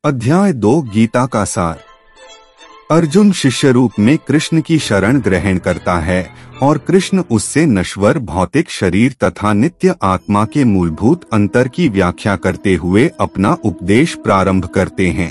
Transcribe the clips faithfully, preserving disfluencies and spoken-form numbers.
अध्याय दो गीता का सार। अर्जुन शिष्य रूप में कृष्ण की शरण ग्रहण करता है और कृष्ण उससे नश्वर भौतिक शरीर तथा नित्य आत्मा के मूलभूत अंतर की व्याख्या करते हुए अपना उपदेश प्रारंभ करते हैं।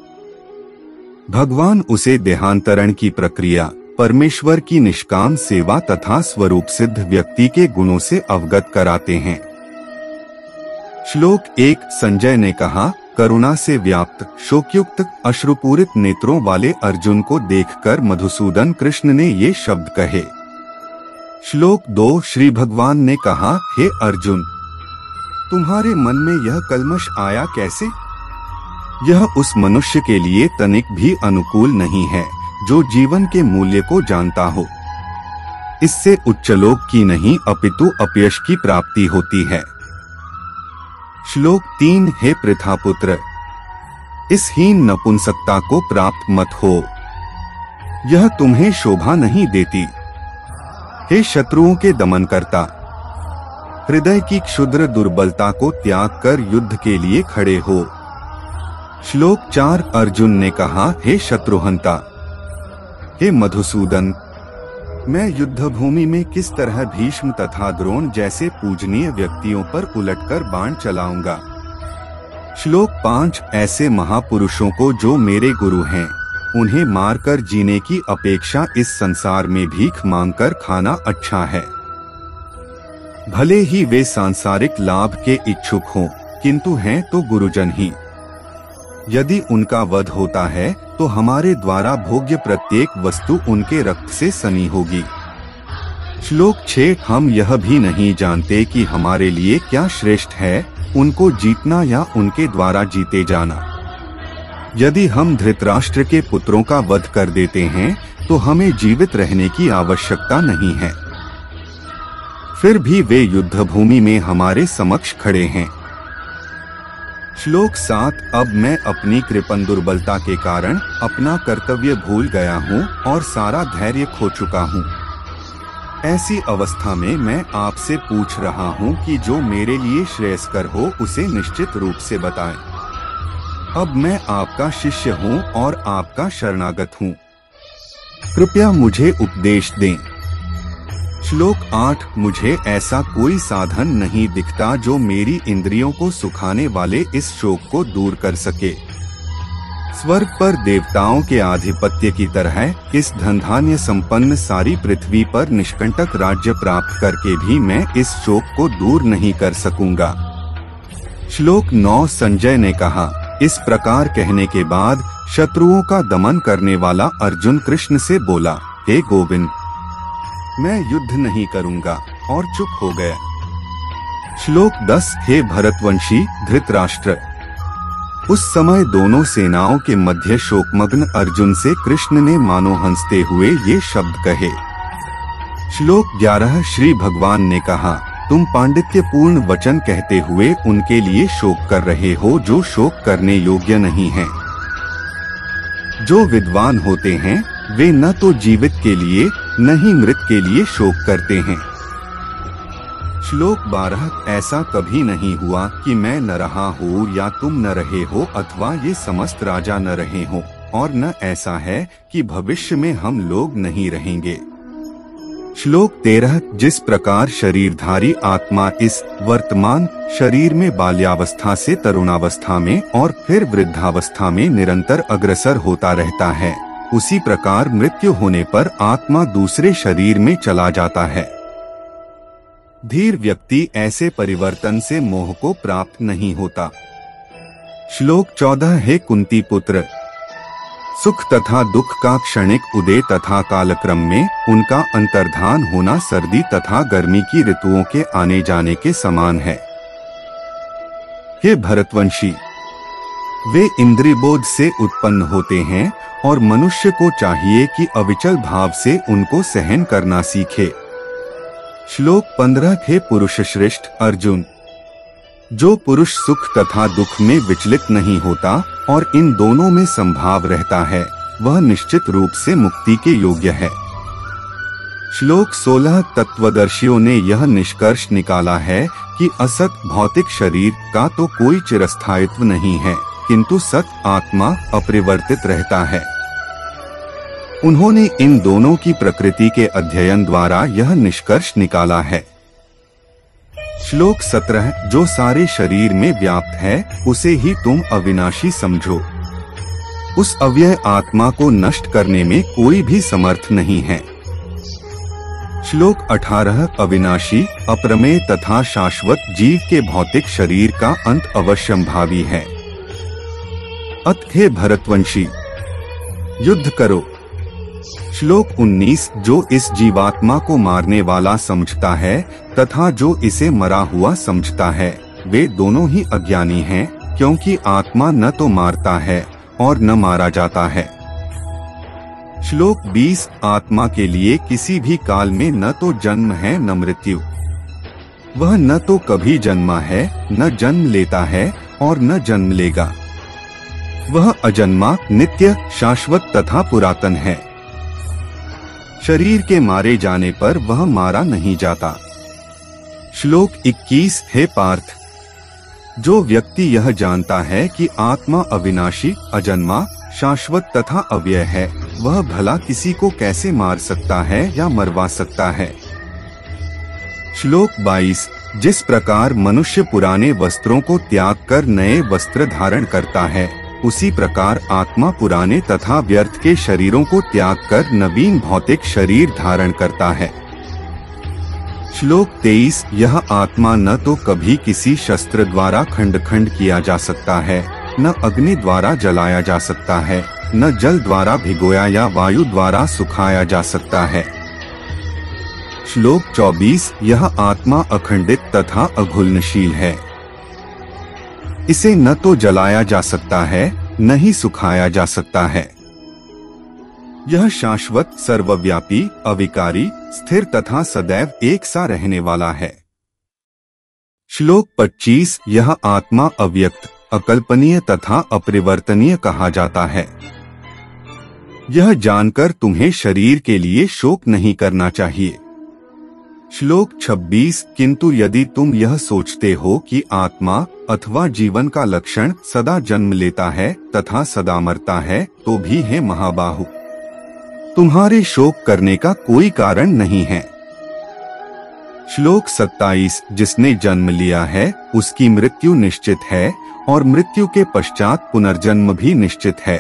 भगवान उसे देहांतरण की प्रक्रिया, परमेश्वर की निष्काम सेवा तथा स्वरूप सिद्ध व्यक्ति के गुणों से अवगत कराते हैं। श्लोक एक। संजय ने कहा, करुणा से व्याप्त शोकयुक्त अश्रुपूरित नेत्रों वाले अर्जुन को देखकर मधुसूदन कृष्ण ने ये शब्द कहे। श्लोक दो। श्री भगवान ने कहा, हे अर्जुन, तुम्हारे मन में यह कल्मश आया कैसे? यह उस मनुष्य के लिए तनिक भी अनुकूल नहीं है जो जीवन के मूल्य को जानता हो। इससे उच्चलोक की नहीं अपितु अपयश की प्राप्ति होती है। श्लोक तीन। हे पृथापुत्र, इस हीन नपुंसकता को प्राप्त मत हो, यह तुम्हें शोभा नहीं देती। हे शत्रुओं के दमन करता, हृदय की क्षुद्र दुर्बलता को त्याग कर युद्ध के लिए खड़े हो। श्लोक चार। अर्जुन ने कहा, हे शत्रुहंता, हे मधुसूदन, मैं युद्ध भूमि में किस तरह भीष्म तथा द्रोण जैसे पूजनीय व्यक्तियों पर उलटकर बाण चलाऊंगा। श्लोक पाँच। ऐसे महापुरुषों को जो मेरे गुरु हैं, उन्हें मारकर जीने की अपेक्षा इस संसार में भीख मांगकर खाना अच्छा है। भले ही वे सांसारिक लाभ के इच्छुक हों, किंतु हैं तो गुरुजन ही। यदि उनका वध होता है तो हमारे द्वारा भोग्य प्रत्येक वस्तु उनके रक्त से सनी होगी। श्लोक छह। हम यह भी नहीं जानते कि हमारे लिए क्या श्रेष्ठ है, उनको जीतना या उनके द्वारा जीते जाना। यदि हम धृतराष्ट्र के पुत्रों का वध कर देते हैं तो हमें जीवित रहने की आवश्यकता नहीं है। फिर भी वे युद्ध भूमि में हमारे समक्ष खड़े हैं। श्लोक सात। अब मैं अपनी कृपण दुर्बलता के कारण अपना कर्तव्य भूल गया हूँ और सारा धैर्य खो चुका हूँ। ऐसी अवस्था में मैं आपसे पूछ रहा हूँ कि जो मेरे लिए श्रेयस्कर हो उसे निश्चित रूप से बताएं। अब मैं आपका शिष्य हूँ और आपका शरणागत हूँ, कृपया मुझे उपदेश दें। श्लोक आठ। मुझे ऐसा कोई साधन नहीं दिखता जो मेरी इंद्रियों को सुखाने वाले इस शोक को दूर कर सके। स्वर्ग पर देवताओं के आधिपत्य की तरह इस धनधान्य संपन्न सारी पृथ्वी पर निष्कंटक राज्य प्राप्त करके भी मैं इस शोक को दूर नहीं कर सकूंगा। श्लोक नौ। संजय ने कहा, इस प्रकार कहने के बाद शत्रुओं का दमन करने वाला अर्जुन कृष्ण से बोला, हे गोविंद, मैं युद्ध नहीं करूंगा, और चुप हो गया। श्लोक दस। हे भरतवंशी धृतराष्ट्र, उस समय दोनों सेनाओं के मध्य शोकमग्न अर्जुन से कृष्ण ने मानो हंसते हुए ये शब्द कहे। श्लोक ग्यारह। श्री भगवान ने कहा, तुम पांडित्यपूर्ण वचन कहते हुए उनके लिए शोक कर रहे हो जो शोक करने योग्य नहीं है। जो विद्वान होते हैं वे न तो जीवित के लिए न ही मृत के लिए शोक करते हैं। श्लोक बारह। ऐसा कभी नहीं हुआ कि मैं न रहा हूँ या तुम न रहे हो अथवा ये समस्त राजा न रहे हो, और न ऐसा है कि भविष्य में हम लोग नहीं रहेंगे। श्लोक तेरह। जिस प्रकार शरीरधारी आत्मा इस वर्तमान शरीर में बाल्यावस्था से तरुणावस्था में और फिर वृद्धावस्था में निरंतर अग्रसर होता रहता है, उसी प्रकार मृत्यु होने पर आत्मा दूसरे शरीर में चला जाता है। धीर व्यक्ति ऐसे परिवर्तन से मोह को प्राप्त नहीं होता। श्लोक चौदह। हे कुंती पुत्र, सुख तथा दुख का क्षणिक उदय तथा कालक्रम में उनका अंतर्धान होना सर्दी तथा गर्मी की ऋतुओं के आने जाने के समान है। हे भरतवंशी, वे इंद्रियबोध से उत्पन्न होते हैं और मनुष्य को चाहिए कि अविचल भाव से उनको सहन करना सीखे। श्लोक पंद्रह। हे पुरुष श्रेष्ठ अर्जुन, जो पुरुष सुख तथा दुख में विचलित नहीं होता और इन दोनों में संभाव रहता है, वह निश्चित रूप से मुक्ति के योग्य है। श्लोक सोलह। तत्वदर्शियों ने यह निष्कर्ष निकाला है कि असत भौतिक शरीर का तो कोई चिरस्थायित्व नहीं है किंतु सत आत्मा अपरिवर्तित रहता है। उन्होंने इन दोनों की प्रकृति के अध्ययन द्वारा यह निष्कर्ष निकाला है। श्लोक सत्रह, जो सारे शरीर में व्याप्त है उसे ही तुम अविनाशी समझो। उस अव्यय आत्मा को नष्ट करने में कोई भी समर्थ नहीं है। श्लोक अठारह, अविनाशी, अप्रमेय तथा शाश्वत जीव के भौतिक शरीर का अंत अवश्यंभावी है। अत हे भरतवंशी, युद्ध करो। श्लोक उन्नीस, जो इस जीवात्मा को मारने वाला समझता है तथा जो इसे मरा हुआ समझता है वे दोनों ही अज्ञानी हैं, क्योंकि आत्मा न तो मारता है और न मारा जाता है। श्लोक बीस, आत्मा के लिए किसी भी काल में न तो जन्म है न मृत्यु। वह न तो कभी जन्मा है, न जन्म लेता है और न जन्म लेगा। वह अजन्मा, नित्य, शाश्वत तथा पुरातन है। शरीर के मारे जाने पर वह मारा नहीं जाता। श्लोक इक्कीस, हे पार्थ, जो व्यक्ति यह जानता है कि आत्मा अविनाशी, अजन्मा, शाश्वत तथा अव्यय है, वह भला किसी को कैसे मार सकता है या मरवा सकता है। श्लोक बाईस, जिस प्रकार मनुष्य पुराने वस्त्रों को त्याग कर नए वस्त्र धारण करता है, उसी प्रकार आत्मा पुराने तथा व्यर्थ के शरीरों को त्याग कर नवीन भौतिक शरीर धारण करता है। श्लोक तेईस, यह आत्मा न तो कभी किसी शस्त्र द्वारा खंड खंड किया जा सकता है, न अग्नि द्वारा जलाया जा सकता है, न जल द्वारा भिगोया या वायु द्वारा सुखाया जा सकता है। श्लोक चौबीस, यह आत्मा अखंडित तथा अघुलनशील है। इसे न तो जलाया जा सकता है, न ही सुखाया जा सकता है। यह शाश्वत, सर्वव्यापी, अविकारी, स्थिर तथा सदैव एक सा रहने वाला है। श्लोक पच्चीस, यह आत्मा अव्यक्त, अकल्पनीय तथा अपरिवर्तनीय कहा जाता है। यह जानकर तुम्हें शरीर के लिए शोक नहीं करना चाहिए। श्लोक छब्बीस, किंतु यदि तुम यह सोचते हो कि आत्मा अथवा जीवन का लक्षण सदा जन्म लेता है तथा सदा मरता है, तो भी है महाबाहु, तुम्हारे शोक करने का कोई कारण नहीं है। श्लोक सत्ताईस, जिसने जन्म लिया है उसकी मृत्यु निश्चित है और मृत्यु के पश्चात पुनर्जन्म भी निश्चित है।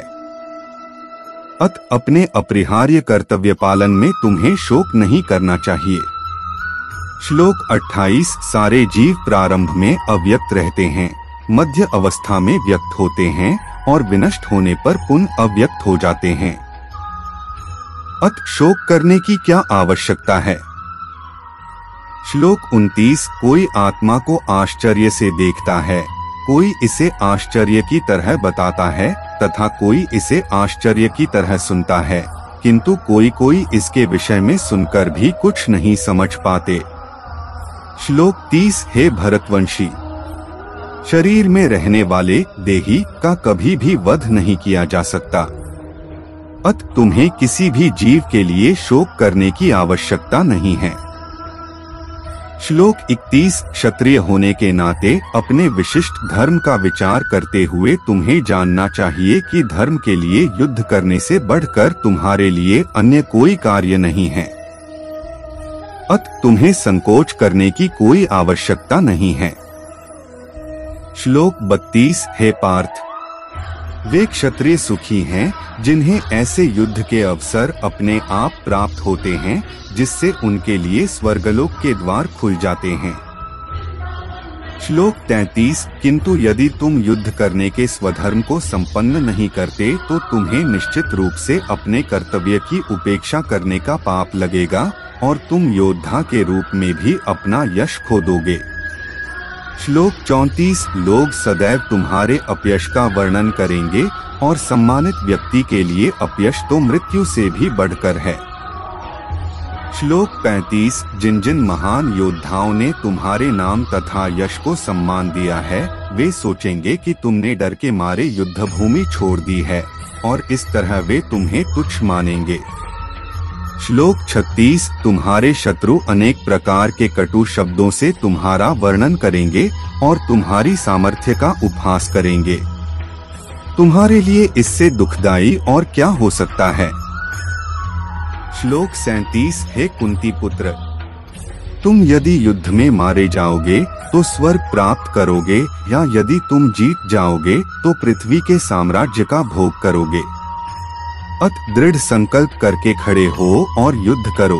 अत अपने अपरिहार्य कर्तव्य पालन में तुम्हें शोक नहीं करना चाहिए। श्लोक अट्ठाईस, सारे जीव प्रारंभ में अव्यक्त रहते हैं, मध्य अवस्था में व्यक्त होते हैं और विनष्ट होने पर पुनः अव्यक्त हो जाते हैं। अत शोक करने की क्या आवश्यकता है। श्लोक उनतीस, कोई आत्मा को आश्चर्य से देखता है, कोई इसे आश्चर्य की तरह बताता है तथा कोई इसे आश्चर्य की तरह सुनता है, किंतु कोई कोई इसके विषय में सुनकर भी कुछ नहीं समझ पाते। श्लोक तीस, हे भरतवंशी, शरीर में रहने वाले देही का कभी भी वध नहीं किया जा सकता। अत तुम्हें किसी भी जीव के लिए शोक करने की आवश्यकता नहीं है। श्लोक इकतीस, क्षत्रिय होने के नाते अपने विशिष्ट धर्म का विचार करते हुए तुम्हें जानना चाहिए कि धर्म के लिए युद्ध करने से बढ़कर तुम्हारे लिए अन्य कोई कार्य नहीं है। अत तुम्हें संकोच करने की कोई आवश्यकता नहीं है। श्लोक बत्तीस, हे पार्थ, वे क्षत्रिय सुखी हैं जिन्हें ऐसे युद्ध के अवसर अपने आप प्राप्त होते हैं जिससे उनके लिए स्वर्गलोक के द्वार खुल जाते हैं। श्लोक तैंतीस, किंतु यदि तुम युद्ध करने के स्वधर्म को संपन्न नहीं करते तो तुम्हें निश्चित रूप से अपने कर्तव्य की उपेक्षा करने का पाप लगेगा और तुम योद्धा के रूप में भी अपना यश खो दोगे। श्लोक चौंतीस, लोग सदैव तुम्हारे अपयश का वर्णन करेंगे और सम्मानित व्यक्ति के लिए अपयश तो मृत्यु से भी बढ़कर है। श्लोक पैंतीस, जिन जिन महान योद्धाओं ने तुम्हारे नाम तथा यश को सम्मान दिया है वे सोचेंगे कि तुमने डर के मारे युद्ध भूमि छोड़ दी है और इस तरह वे तुम्हें तुच्छ मानेंगे। श्लोक छत्तीस, तुम्हारे शत्रु अनेक प्रकार के कटु शब्दों से तुम्हारा वर्णन करेंगे और तुम्हारी सामर्थ्य का उपहास करेंगे। तुम्हारे लिए इससे दुखदाई और क्या हो सकता है। श्लोक सैंतीस। हे कुंती पुत्र, तुम यदि युद्ध में मारे जाओगे तो स्वर्ग प्राप्त करोगे, या यदि तुम जीत जाओगे तो पृथ्वी के साम्राज्य का भोग करोगे। अत दृढ़ संकल्प करके खड़े हो और युद्ध करो।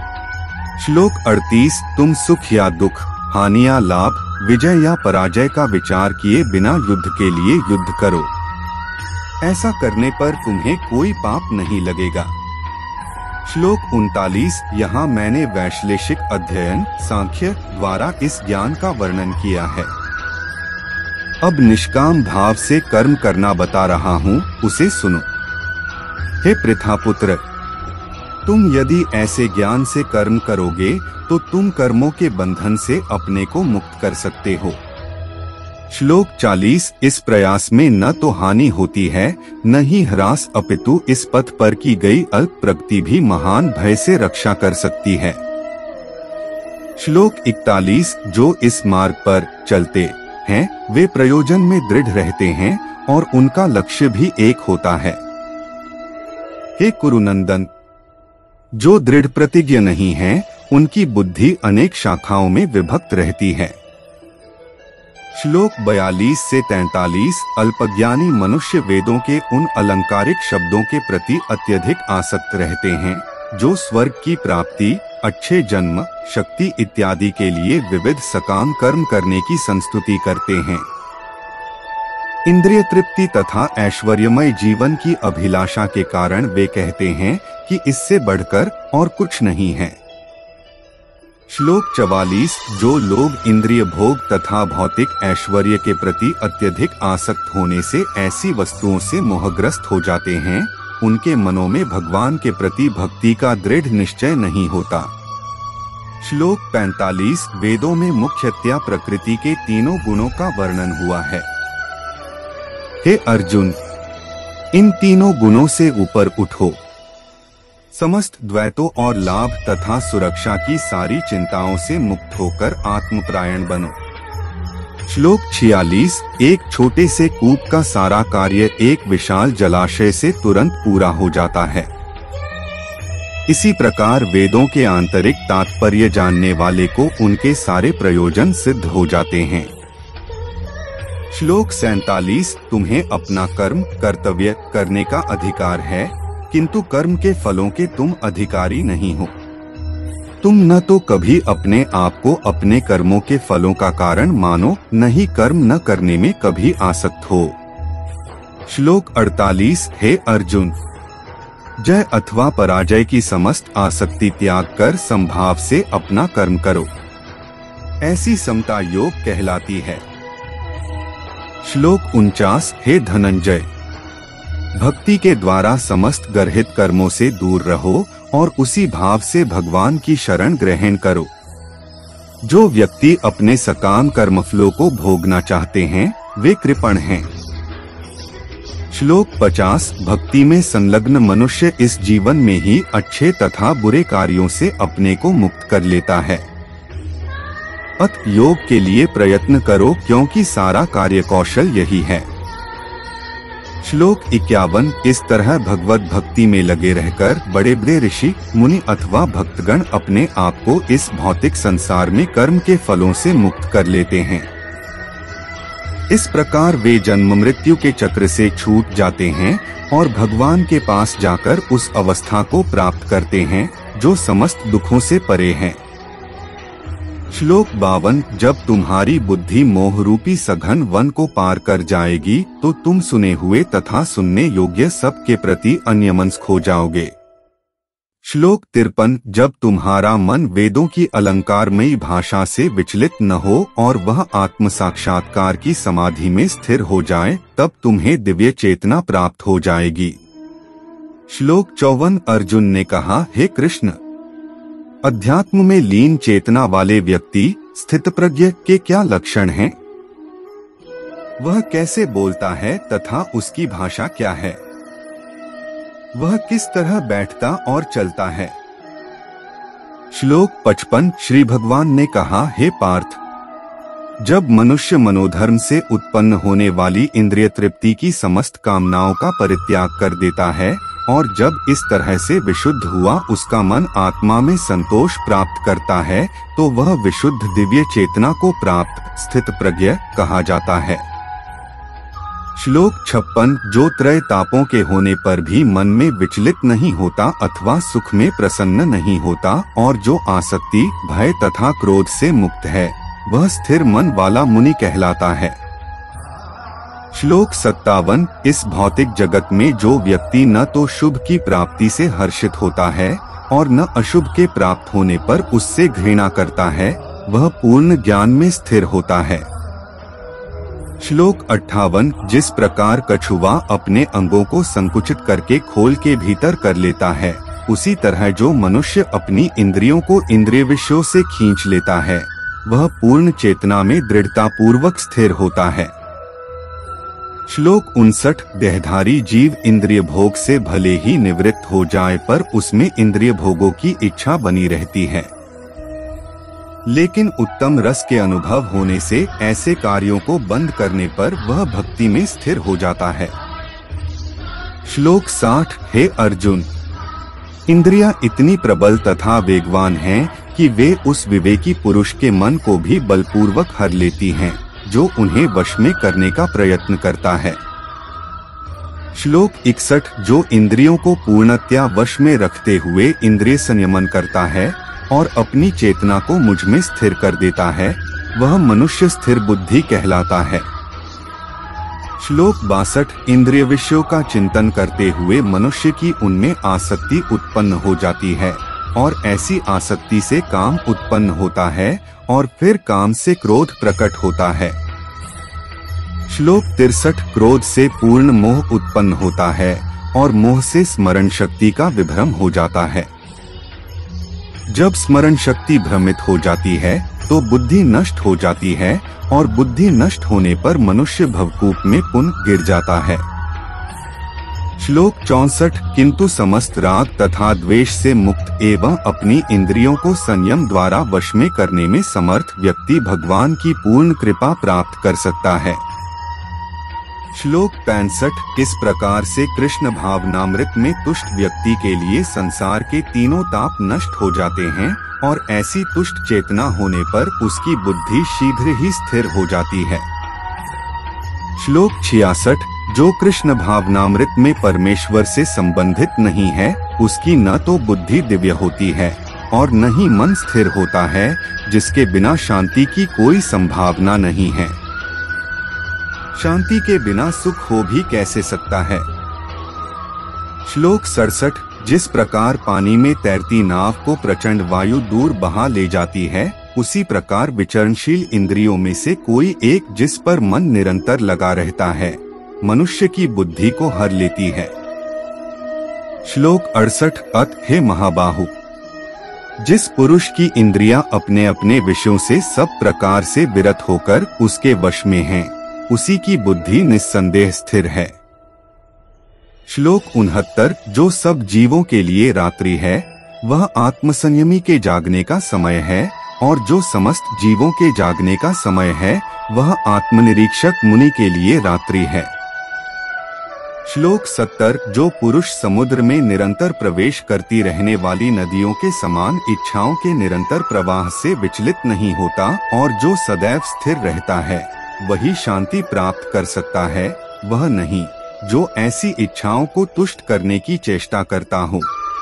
श्लोक अड़तीस। तुम सुख या दुख, हानि या लाभ, विजय या पराजय का विचार किए बिना युद्ध के लिए युद्ध करो। ऐसा करने पर तुम्हें कोई पाप नहीं लगेगा। श्लोक उनतालीस। यहाँ मैंने वैश्लेषिक अध्ययन सांख्य द्वारा इस ज्ञान का वर्णन किया है। अब निष्काम भाव से कर्म करना बता रहा हूँ, उसे सुनो। हे पृथापुत्र, तुम यदि ऐसे ज्ञान से कर्म करोगे तो तुम कर्मों के बंधन से अपने को मुक्त कर सकते हो। श्लोक चालीस। इस प्रयास में न तो हानि होती है न ही ह्रास, अपितु इस पथ पर की गई अल्प प्रगति भी महान भय से रक्षा कर सकती है। श्लोक इकतालीस। जो इस मार्ग पर चलते हैं वे प्रयोजन में दृढ़ रहते हैं और उनका लक्ष्य भी एक होता है। हे कुरुनंदन, जो दृढ़ प्रतिज्ञ नहीं है उनकी बुद्धि अनेक शाखाओं में विभक्त रहती है। श्लोक बयालीस से तैंतालीस। अल्पज्ञानी मनुष्य वेदों के उन अलंकारिक शब्दों के प्रति अत्यधिक आसक्त रहते हैं जो स्वर्ग की प्राप्ति, अच्छे जन्म, शक्ति इत्यादि के लिए विविध सकाम कर्म करने की संस्तुति करते हैं। इंद्रिय तृप्ति तथा ऐश्वर्यमय जीवन की अभिलाषा के कारण वे कहते हैं कि इससे बढ़कर और कुछ नहीं है। श्लोक चवालीस। जो लोग इंद्रिय भोग तथा भौतिक ऐश्वर्य के प्रति अत्यधिक आसक्त होने से ऐसी वस्तुओं से मोहग्रस्त हो जाते हैं, उनके मनों में भगवान के प्रति भक्ति का दृढ़ निश्चय नहीं होता। श्लोक पैंतालीस। वेदों में मुख्यतया प्रकृति के तीनों गुणों का वर्णन हुआ है। हे अर्जुन, इन तीनों गुणों से ऊपर उठो। समस्त द्वैतों और लाभ तथा सुरक्षा की सारी चिंताओं से मुक्त होकर आत्मपरायण बनो। श्लोक छियालीस। एक छोटे से कूप का सारा कार्य एक विशाल जलाशय से तुरंत पूरा हो जाता है। इसी प्रकार वेदों के आंतरिक तात्पर्य जानने वाले को उनके सारे प्रयोजन सिद्ध हो जाते हैं। श्लोक सैंतालीस। तुम्हें अपना कर्म कर्तव्य करने का अधिकार है, किंतु कर्म के फलों के तुम अधिकारी नहीं हो। तुम न तो कभी अपने आप को अपने कर्मों के फलों का कारण मानो, न ही कर्म न करने में कभी आसक्त हो। श्लोक अड़तालीस। हे अर्जुन, जय अथवा पराजय की समस्त आसक्ति त्याग कर संभाव से अपना कर्म करो। ऐसी समता योग कहलाती है। श्लोक उनचास। हे धनंजय, भक्ति के द्वारा समस्त गर्हित कर्मों से दूर रहो और उसी भाव से भगवान की शरण ग्रहण करो। जो व्यक्ति अपने सकाम कर्मफलों को भोगना चाहते हैं वे कृपण हैं। श्लोक पचास। भक्ति में संलग्न मनुष्य इस जीवन में ही अच्छे तथा बुरे कार्यों से अपने को मुक्त कर लेता है। अत योग के लिए प्रयत्न करो, क्योंकि सारा कार्य कौशल यही है। श्लोक इक्यावन। इस तरह भगवत भक्ति में लगे रहकर बड़े बड़े ऋषि मुनि अथवा भक्तगण अपने आप को इस भौतिक संसार में कर्म के फलों से मुक्त कर लेते हैं। इस प्रकार वे जन्म मृत्यु के चक्र से छूट जाते हैं और भगवान के पास जाकर उस अवस्था को प्राप्त करते हैं जो समस्त दुखों से परे है। श्लोक बावन। जब तुम्हारी बुद्धि मोह रूपी सघन वन को पार कर जाएगी तो तुम सुने हुए तथा सुनने योग्य सब के प्रति अन्यमनस्क हो जाओगे। श्लोक तिरपन। जब तुम्हारा मन वेदों की अलंकारमयी भाषा से विचलित न हो और वह आत्म साक्षात्कार की समाधि में स्थिर हो जाए, तब तुम्हें दिव्य चेतना प्राप्त हो जाएगी। श्लोक चौवन। अर्जुन ने कहा, हे कृष्ण, अध्यात्म में लीन चेतना वाले व्यक्ति स्थितप्रज्ञ के क्या लक्षण हैं? वह कैसे बोलता है तथा उसकी भाषा क्या है? वह किस तरह बैठता और चलता है? श्लोक पचपन। श्री भगवान ने कहा, हे पार्थ, जब मनुष्य मनोधर्म से उत्पन्न होने वाली इंद्रिय तृप्ति की समस्त कामनाओं का परित्याग कर देता है और जब इस तरह से विशुद्ध हुआ उसका मन आत्मा में संतोष प्राप्त करता है, तो वह विशुद्ध दिव्य चेतना को प्राप्त स्थित प्रज्ञ कहा जाता है। श्लोक छप्पन। जो त्रय तापों के होने पर भी मन में विचलित नहीं होता अथवा सुख में प्रसन्न नहीं होता और जो आसक्ति, भय तथा क्रोध से मुक्त है, वह स्थिर मन वाला मुनि कहलाता है। श्लोक सत्तावन। इस भौतिक जगत में जो व्यक्ति न तो शुभ की प्राप्ति से हर्षित होता है और न अशुभ के प्राप्त होने पर उससे घृणा करता है, वह पूर्ण ज्ञान में स्थिर होता है। श्लोक अट्ठावन। जिस प्रकार कछुआ अपने अंगों को संकुचित करके खोल के भीतर कर लेता है, उसी तरह जो मनुष्य अपनी इंद्रियों को इंद्रिय विषयों से खींच लेता है, वह पूर्ण चेतना में दृढ़ता पूर्वक स्थिर होता है। श्लोक उनसठ। देहधारी जीव इंद्रिय भोग से भले ही निवृत्त हो जाए पर उसमें इंद्रिय भोगों की इच्छा बनी रहती है, लेकिन उत्तम रस के अनुभव होने से ऐसे कार्यों को बंद करने पर वह भक्ति में स्थिर हो जाता है। श्लोक साठ। हे अर्जुन, इंद्रियां इतनी प्रबल तथा वेगवान हैं कि वे उस विवेकी पुरुष के मन को भी बलपूर्वक हर लेती हैं, जो उन्हें वश में करने का प्रयत्न करता है। श्लोक इकसठ। जो इंद्रियों को पूर्णतया वश में रखते हुए इंद्रिय संयमन करता है और अपनी चेतना को मुझ में स्थिर कर देता है, वह मनुष्य स्थिर बुद्धि कहलाता है। श्लोक बासठ। इंद्रिय विषयों का चिंतन करते हुए मनुष्य की उनमें आसक्ति उत्पन्न हो जाती है और ऐसी आसक्ति से काम उत्पन्न होता है और फिर काम से क्रोध प्रकट होता है। श्लोक तिरसठ। क्रोध से पूर्ण मोह उत्पन्न होता है और मोह से स्मरण शक्ति का विभ्रम हो जाता है। जब स्मरण शक्ति भ्रमित हो जाती है तो बुद्धि नष्ट हो जाती है और बुद्धि नष्ट होने पर मनुष्य भवकूप में पुनः गिर जाता है। श्लोक चौसठ। किंतु समस्त राग तथा द्वेष से मुक्त एवं अपनी इंद्रियों को संयम द्वारा वश में करने में समर्थ व्यक्ति भगवान की पूर्ण कृपा प्राप्त कर सकता है। श्लोक पैंसठ। इस प्रकार से कृष्ण भावनामृत में तुष्ट व्यक्ति के लिए संसार के तीनों ताप नष्ट हो जाते हैं और ऐसी तुष्ट चेतना होने पर उसकी बुद्धि शीघ्र ही स्थिर हो जाती है। श्लोक छियासठ। जो कृष्ण भावनामृत में परमेश्वर से संबंधित नहीं है, उसकी न तो बुद्धि दिव्य होती है और न ही मन स्थिर होता है, जिसके बिना शांति की कोई संभावना नहीं है। शांति के बिना सुख हो भी कैसे सकता है। श्लोक सड़सठ। जिस प्रकार पानी में तैरती नाव को प्रचंड वायु दूर बहा ले जाती है, उसी प्रकार विचरणशील इंद्रियों में से कोई एक जिस पर मन निरंतर लगा रहता है, मनुष्य की बुद्धि को हर लेती है। श्लोक अड़सठ। अत हे महाबाहु, जिस पुरुष की इंद्रियां अपने अपने विषयों से सब प्रकार से विरत होकर उसके वश में हैं, उसी की बुद्धि निस्संदेह स्थिर है। श्लोक उनहत्तर। जो सब जीवों के लिए रात्रि है, वह आत्मसंयमी के जागने का समय है, और जो समस्त जीवों के जागने का समय है, वह आत्मनिरीक्षक मुनि के लिए रात्रि है। श्लोक सत्तर। जो पुरुष समुद्र में निरंतर प्रवेश करती रहने वाली नदियों के समान इच्छाओं के निरंतर प्रवाह से विचलित नहीं होता और जो सदैव स्थिर रहता है, वही शांति प्राप्त कर सकता है, वह नहीं जो ऐसी इच्छाओं को तुष्ट करने की चेष्टा करता हो।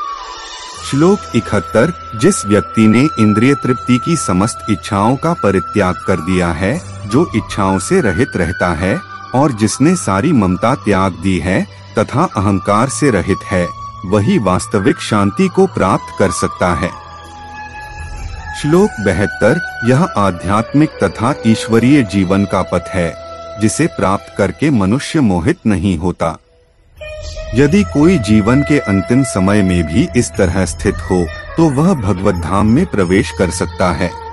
श्लोक इकहत्तर। जिस व्यक्ति ने इंद्रिय तृप्ति की समस्त इच्छाओं का परित्याग कर दिया है, जो इच्छाओं से रहित रहता है और जिसने सारी ममता त्याग दी है तथा अहंकार से रहित है, वही वास्तविक शांति को प्राप्त कर सकता है। श्लोक बहत्तर। यह आध्यात्मिक तथा ईश्वरीय जीवन का पथ है, जिसे प्राप्त करके मनुष्य मोहित नहीं होता। यदि कोई जीवन के अंतिम समय में भी इस तरह स्थित हो, तो वह भगवत धाम में प्रवेश कर सकता है।